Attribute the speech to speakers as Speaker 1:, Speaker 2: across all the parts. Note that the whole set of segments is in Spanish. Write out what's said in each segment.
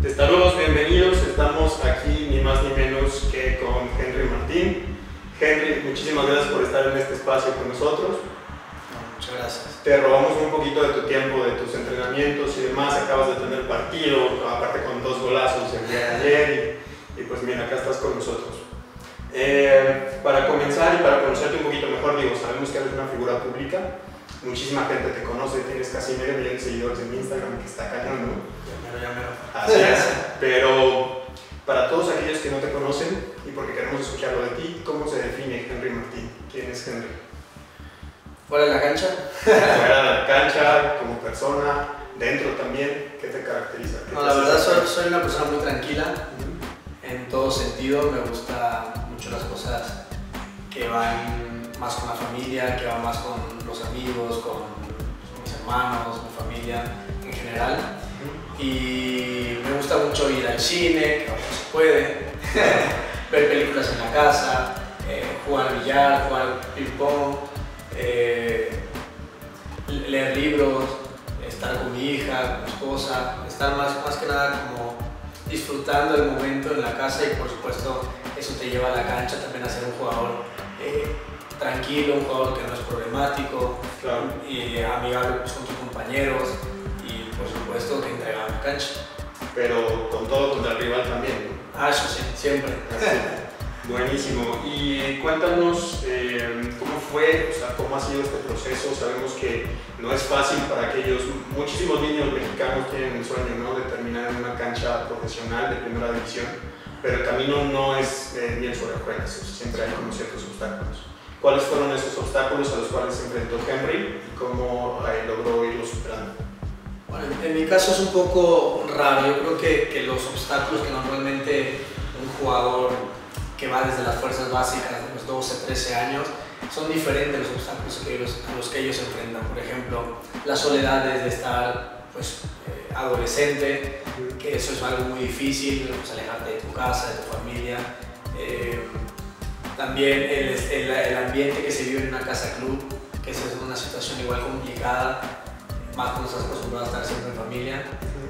Speaker 1: Saludos, bienvenidos. Estamos aquí ni más ni menos que con Henry Martín. Henry, muchísimas gracias por estar en este espacio con nosotros.
Speaker 2: Muchas gracias.
Speaker 1: Te robamos un poquito de tu tiempo, de tus entrenamientos y demás. Acabas de tener partido, aparte con 2 golazos el día de ayer. Y pues mira, acá estás con nosotros. Para comenzar y para conocerte un poquito mejor, sabemos que eres una figura pública. Muchísima gente te conoce, tienes casi medio millón de seguidores en Instagram, que está cañón, ¿no?
Speaker 2: Ya mero.
Speaker 1: Así es, pero para todos aquellos que no te conocen y porque queremos escucharlo de ti, ¿cómo se define Henry Martín? ¿Quién es Henry?
Speaker 2: ¿Fuera de la cancha?
Speaker 1: Fuera de la cancha, como persona, dentro también, ¿qué te caracteriza?
Speaker 2: No, la verdad soy una persona muy tranquila, en todo sentido. Me gustan mucho las cosas que van más con la familia, que van más con los amigos, con mis hermanos, mi familia en general. Y me gusta mucho ir al cine, que ahora no se puede, ver películas en la casa, jugar billar, jugar ping-pong, leer libros, estar con mi hija, con mi esposa, estar más que nada como disfrutando el momento en la casa. Y por supuesto eso te lleva a la cancha también a ser un jugador tranquilo, un jugador que no es problemático,
Speaker 1: claro,
Speaker 2: y amigable pues, con tus compañeros. Por supuesto que entregaba la cancha.
Speaker 1: Pero con todo contra el rival también, ¿no?
Speaker 2: Eso sí, siempre.
Speaker 1: Buenísimo. Y cuéntanos cómo fue, o sea, cómo ha sido este proceso. Sabemos que no es fácil para aquellos, muchísimos niños mexicanos tienen el sueño, ¿no?, de terminar en una cancha profesional de primera división, pero el camino no es bien sobre hojuelas, siempre hay como ciertos obstáculos. ¿Cuáles fueron esos obstáculos a los cuales se enfrentó Henry y cómo logró irlos superando?
Speaker 2: Bueno, en mi caso es un poco raro. Yo creo que los obstáculos que normalmente un jugador que va desde las fuerzas básicas de los 12, 13 años son diferentes a los obstáculos a los que ellos se enfrentan. Por ejemplo, la soledad desde estar adolescente, que eso es algo muy difícil, pues, alejarte de tu casa, de tu familia. También el ambiente que se vive en una casa club, que es una situación igual complicada, más cuando estás acostumbrado a estar siempre en familia.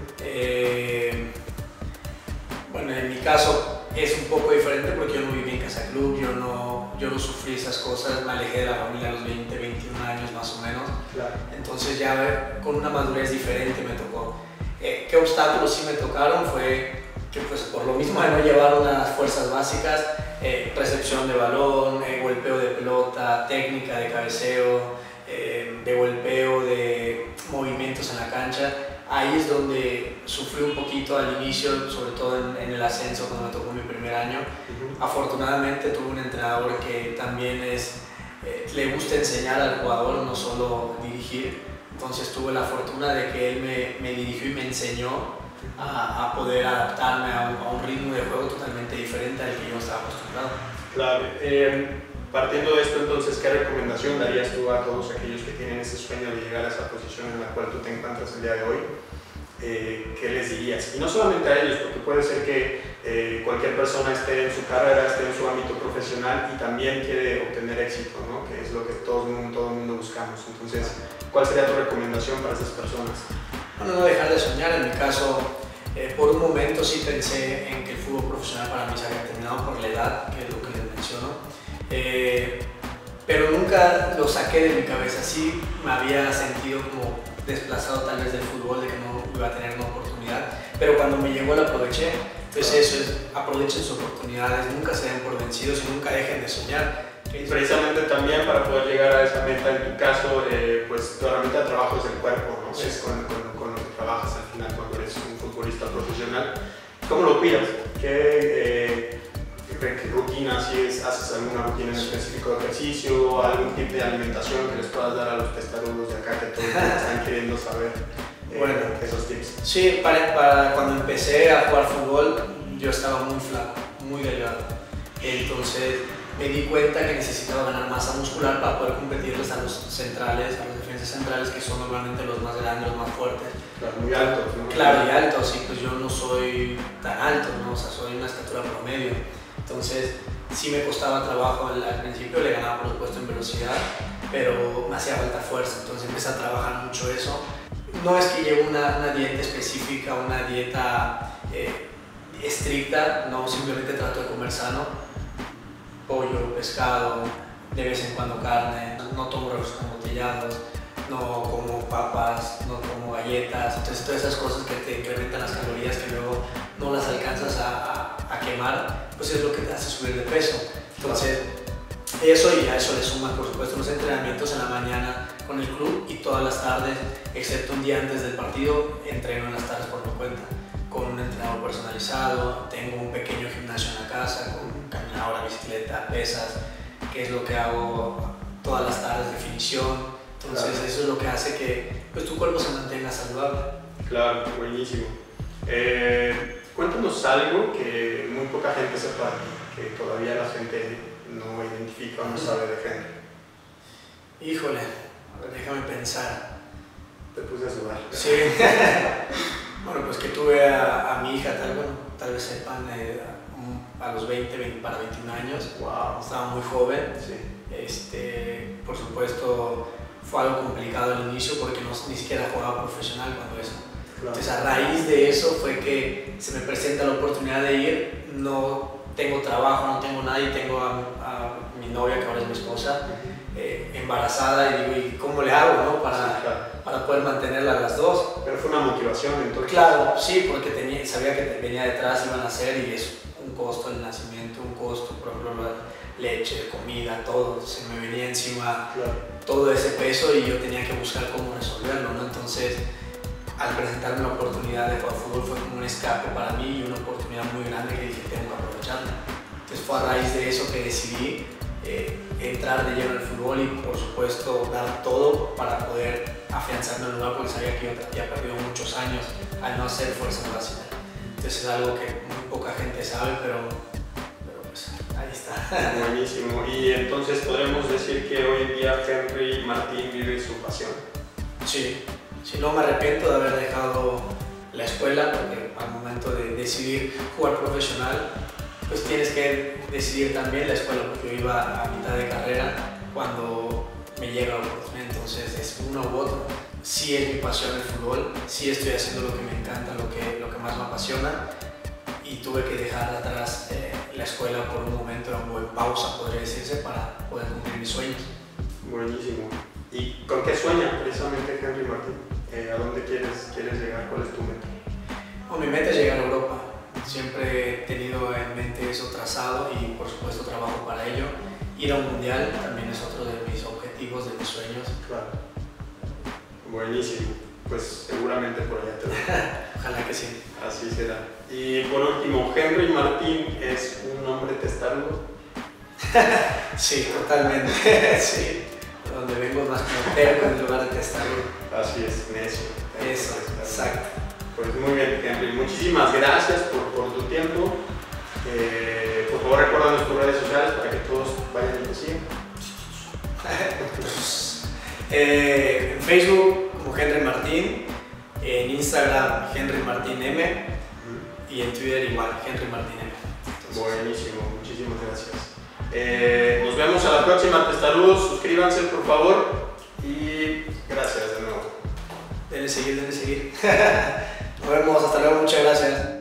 Speaker 2: Bueno, en mi caso es un poco diferente porque yo no viví en casa club, yo no sufrí esas cosas, me alejé de la familia a los 20, 21 años más o menos. Claro. Entonces ya con una madurez diferente me tocó. ¿Qué obstáculos sí me tocaron? Fue que pues por lo mismo de no llevar unas fuerzas básicas, recepción de balón, golpeo de pelota, técnica de cabeceo, de golpeo, de movimientos en la cancha. Ahí es donde sufrí un poquito al inicio, sobre todo en el ascenso cuando me tocó mi primer año. Afortunadamente tuve un entrenador que también le gusta enseñar al jugador, no solo dirigir. Entonces tuve la fortuna de que él me dirigió y me enseñó a poder adaptarme a un ritmo de juego totalmente diferente al que yo estaba acostumbrado.
Speaker 1: Claro. Partiendo de esto, entonces, ¿qué recomendación darías tú a todos aquellos que tienen ese sueño de llegar a esa posición en la cual tú te encuentras el día de hoy? ¿Qué les dirías? Y no solamente a ellos, porque puede ser que cualquier persona esté en su carrera, esté en su ámbito profesional y también quiere obtener éxito, ¿no?, que es lo que todo el mundo buscamos. Entonces, ¿cuál sería tu recomendación para esas personas?
Speaker 2: Bueno, no dejar de soñar. En mi caso, por un momento sí pensé en que el fútbol profesional para mí se había terminado por la edad, que es lo que les menciono. Pero nunca lo saqué de mi cabeza. Sí me había sentido como desplazado tal vez del fútbol, de que no iba a tener una oportunidad, pero cuando me llegó la aproveché. Entonces eso es, aprovechen sus oportunidades, nunca se den por vencidos y nunca dejen de soñar.
Speaker 1: Y precisamente también para poder llegar a esa meta, en tu caso, pues tu herramienta de trabajo es el cuerpo, ¿no? Sí. Es con lo que trabajas al final cuando eres un futbolista profesional. ¿Cómo lo cuidas? ¿Qué rutina, si haces alguna rutina en específico de ejercicio, algún tipo de alimentación que les puedas dar a los testarudos de acá que todos están queriendo saber esos tips?
Speaker 2: Sí, para cuando empecé a jugar fútbol yo estaba muy flaco, muy delgado. Entonces me di cuenta que necesitaba ganar masa muscular para poder competirles a los centrales, a los defensas centrales, que son normalmente los más grandes, los más fuertes.
Speaker 1: Claro, muy altos, ¿no?
Speaker 2: Claro, y altos, y pues yo no soy tan alto, ¿no? O sea, soy una estatura promedio. Entonces sí me costaba trabajo al principio, le ganaba por supuesto en velocidad, pero me hacía falta fuerza, entonces empecé a trabajar mucho eso. No es que lleve una dieta específica, una dieta estricta, no, simplemente trato de comer sano, pollo, pescado, de vez en cuando carne, no tomo refrescos embotellados, no como papas, no como galletas, entonces todas esas cosas que te incrementan las calorías que luego no las alcanzas a quemar, pues es lo que te hace subir de peso. Entonces eso, y a eso le suman por supuesto los entrenamientos en la mañana con el club, y todas las tardes, excepto un día antes del partido, entreno en las tardes por mi cuenta, con un entrenador personalizado. Tengo un pequeño gimnasio en la casa, con caminadora, bicicleta, pesas, que es lo que hago todas las tardes, definición. Entonces claro, eso es lo que hace que pues, tu cuerpo se mantenga saludable.
Speaker 1: Claro, buenísimo. Cuéntanos algo que muy poca gente sepa, que todavía la gente no identifica o no sabe de Henry.
Speaker 2: Híjole, a ver, déjame pensar.
Speaker 1: Te puse a sudar.
Speaker 2: Sí. Bueno, pues que tuve a mi hija, tal vez sepan, a los 20 para 21 años.
Speaker 1: Wow.
Speaker 2: Estaba muy joven.
Speaker 1: Sí.
Speaker 2: Por supuesto, fue algo complicado al inicio porque ni siquiera jugaba profesional cuando eso. Claro. Entonces, a raíz de eso fue que se me presenta la oportunidad de ir. No tengo trabajo, no tengo nada, y tengo a mi novia, que ahora es mi esposa, embarazada, y digo, ¿y cómo le hago, no? Para poder mantenerla a las dos.
Speaker 1: Pero fue una motivación entonces.
Speaker 2: Claro, sí, porque sabía que venía detrás, iban a hacer, y es un costo el nacimiento, un costo, por ejemplo, la leche, comida, todo, se me venía encima todo ese peso, y yo tenía que buscar cómo resolverlo, ¿no? Entonces, al presentarme la oportunidad de jugar fútbol fue como un escape para mí, y una oportunidad muy grande que dije, tengo que aprovecharla. Entonces fue a raíz de eso que decidí entrar de lleno al fútbol, y por supuesto dar todo para poder afianzarme en el lugar, porque sabía que yo ya he perdido muchos años al no hacer fuerza básica. Entonces es algo que muy poca gente sabe, pero pues ahí está.
Speaker 1: Buenísimo. Y entonces podremos decir que hoy en día Henry Martín vive su pasión.
Speaker 2: Sí. Si no me arrepiento de haber dejado la escuela, porque al momento de decidir jugar profesional, pues tienes que decidir también la escuela, porque yo iba a mitad de carrera cuando me llega la oportunidad. Entonces es uno u otro. Sí es mi pasión el fútbol, sí estoy haciendo lo que me encanta, lo que más me apasiona, y tuve que dejar atrás la escuela por un momento, era una pausa, podría decirse, para poder cumplir mis sueños.
Speaker 1: Buenísimo. ¿Y con qué sueña precisamente Henry Martín? ¿A dónde quieres llegar? ¿Cuál es tu meta?
Speaker 2: Mi meta es llegar a Europa. Siempre he tenido en mente eso trazado, y por supuesto trabajo para ello. Ir a un mundial también es otro de mis objetivos, de mis sueños.
Speaker 1: Claro. Buenísimo. Pues seguramente por allá te voy.
Speaker 2: Ojalá que sí.
Speaker 1: Así será. Y por último, ¿Henry Martín es un hombre testarudo?
Speaker 2: Sí, totalmente. Sí. Donde vengo más como terco en lugar de testarudo.
Speaker 1: Así es, necio.
Speaker 2: Eso, exacto.
Speaker 1: Pues muy bien, Henry. Muchísimas gracias por tu tiempo. Por favor, recuerda tus redes sociales para que todos vayan y te sigan.
Speaker 2: En Facebook como Henry Martín, en Instagram Henry Martín M, y en Twitter igual Henry Martín M.
Speaker 1: Entonces, buenísimo, muchísimas gracias. Nos vemos a la próxima, testarudos. Suscríbanse por favor, y gracias de nuevo.
Speaker 2: Denle seguir. Nos vemos, hasta luego, muchas gracias.